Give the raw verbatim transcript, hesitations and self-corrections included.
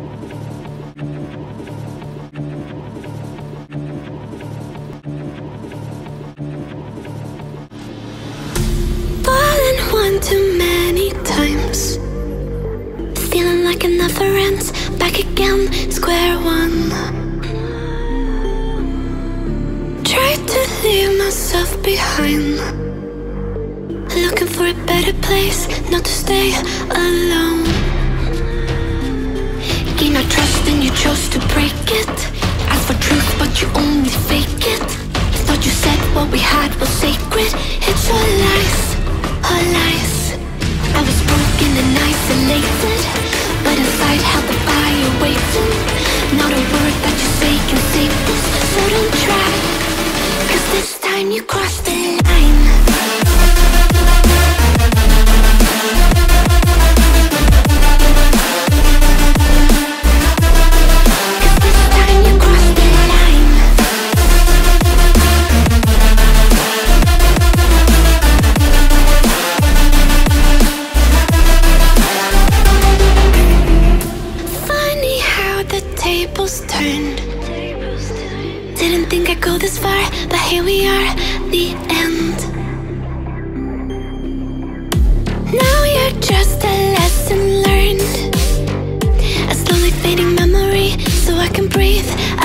Fallen one too many times, feeling like it never ends. Back again, square one. Tried to leave myself behind, looking for a better place, not to stay alone. Gain our trust and you chose to break it. Asked for truth but you only fake it. Thought you said what we had was sacred. It's all lies, all lies. I was broken and isolated, but inside held the fire waiting. Not a word that you say can save this, so don't try, cause this time you crossed the line. Turned. Didn't think I'd go this far, but here we are, the end. Now you're just a lesson learned, a slowly fading memory, so I can breathe.